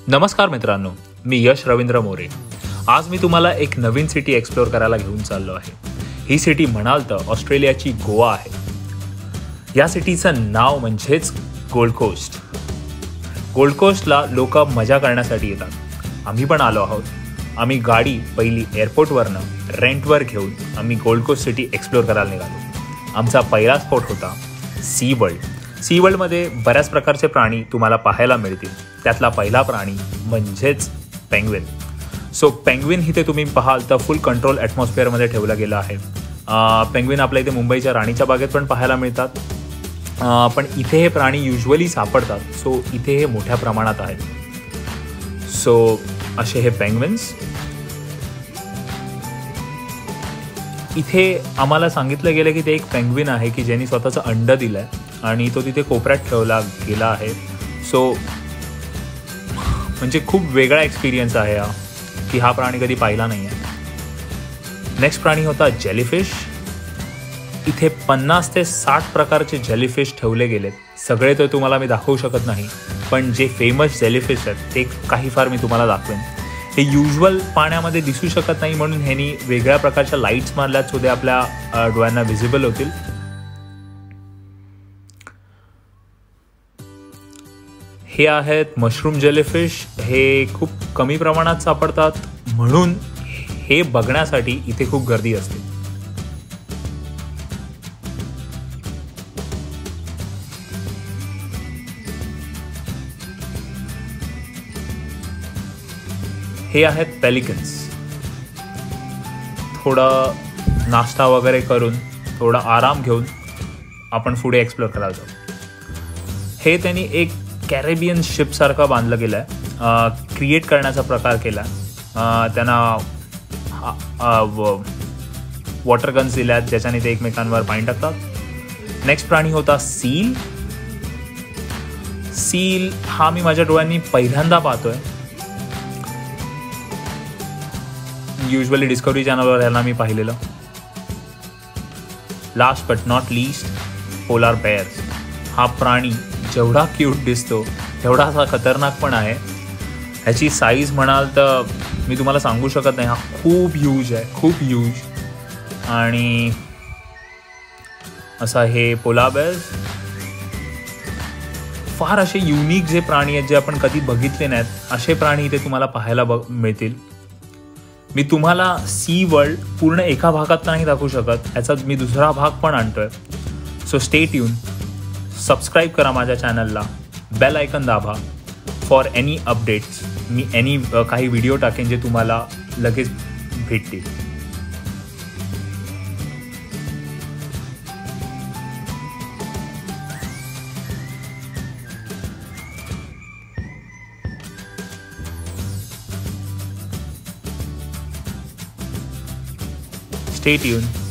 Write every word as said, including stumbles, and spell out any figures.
नमस्कार मित्रांनो, मी यश रवींद्र मोरे. आज मी तुम्हाला एक नवीन सिटी एक्सप्लोर करायला घेऊन चाललो आहे. ही सिटी म्हणाल तर ऑस्ट्रेलियाची गोवा आहे. या सिटीचं नाव म्हणजेच गोल्ड कोस्ट. गोल्ड कोस्टला लोक मजा करण्यासाठी येतात. आम्ही पण आलो आहोत. आम्ही गाडी पहिली एअरपोर्टवरनं रेंटवर घेऊन आम्ही गोल्ड कोस्ट सिटी एक्सप्लोर करायला निघालो. आमचा पहिला स्पॉट होता सी वर्ल्ड. सी वर्ल्डमध्ये बऱ्याच प्रकारचे प्राणी तुम्हाला पाहायला मिळतील. त्यातला पहिला प्राणी म्हणजेच पेंग्विन. सो पेंग्विन इथे तुम्ही पाहाल तर फुल कंट्रोल ॲटमॉस्फिअरमध्ये ठेवलं गेलं आहे. पेंग्विन आपल्या इथे मुंबईच्या राणीच्या बागेत पण पाहायला मिळतात, पण इथे हे प्राणी युजली सापडतात. सो इथे हे मोठ्या प्रमाणात आहेत. सो असे हे पेंग्विन्स इथे आम्हाला सांगितलं गेलं की ते एक पेंग्विन आहे की ज्यांनी स्वतःचं अंड दिलं आहे आणि तो तिथे कोपऱ्यात ठेवला गेला आहे. सो म्हणजे खूप वेगळा एक्सपिरियन्स आहे हा, की हा प्राणी कधी पाहिला नाही आहे. नेक्स्ट प्राणी होता जेलीफिश. इथे पन्नास ते साठ प्रकारचे जेलीफिश ठेवले गेलेत. सगळे तर तुम्हाला मी दाखवू शकत नाही, पण जे फेमस जेलीफिश आहेत ते काही फार मी तुम्हाला दाखवेन. हे युज्युअल पाण्यामध्ये दिसू शकत नाही म्हणून ह्यांनी वेगळ्या प्रकारच्या लाईट्स मारल्यात सो ते आपल्या डोळ्यांना व्हिजिबल होतील. हे आहेत मशरूम जेलीफिश. हे खूप कमी प्रमाणात सापडतात म्हणून हे बघण्यासाठी इथे खूप गर्दी असते. हे आहेत पेलिकन्स. थोडा नाश्ता वगैरे करून थोडा आराम घेऊन आपण पुढे एक्सप्लोर करायला जाऊ. हे त्यांनी एक कॅरेबियन शिपसारखा बांधलं गेलं आहे. क्रिएट करण्याचा प्रकार केला. त्यांना वॉटर गन्स दिल्या आहेत ज्याच्याने ते एकमेकांवर पाणी टाकतात. नेक्स्ट प्राणी होता सील. सील हा मी माझ्या डोळ्यांनी पहिल्यांदा पाहतोय. युजली डिस्कवरी चॅनलवर ह्याला मी पाहिलेलं. Last but not least polar bears. हा प्राणी जेवढा क्यूट दिसतो तेवढा असा खतरनाक पण आहे. ह्याची साईज म्हणाल तर मी तुम्हाला सांगू शकत नाही. हा खूप ह्यूज आहे, खूप ह्यूज. आणि असा हे पोलार बेअर्स फार असे युनिक जे प्राणी आहेत जे आपण कधी बघितले नाहीत असे प्राणी इथे तुम्हाला पाहायला बघ मिळतील. मी तुम्हाला सी वर्ल्ड पूर्ण एका भागात नाही दाखवू शकत. ह्याचा मी दुसरा भाग पण आणतोय. So stay tune. सबस्क्राईब करा माझ्या चॅनलला. बेल आयकन दाबा फॉर एनी अपडेट्स. मी एनी काही व्हिडिओ टाकेन जे तुम्हाला लगेच भेटतील. Stay tune.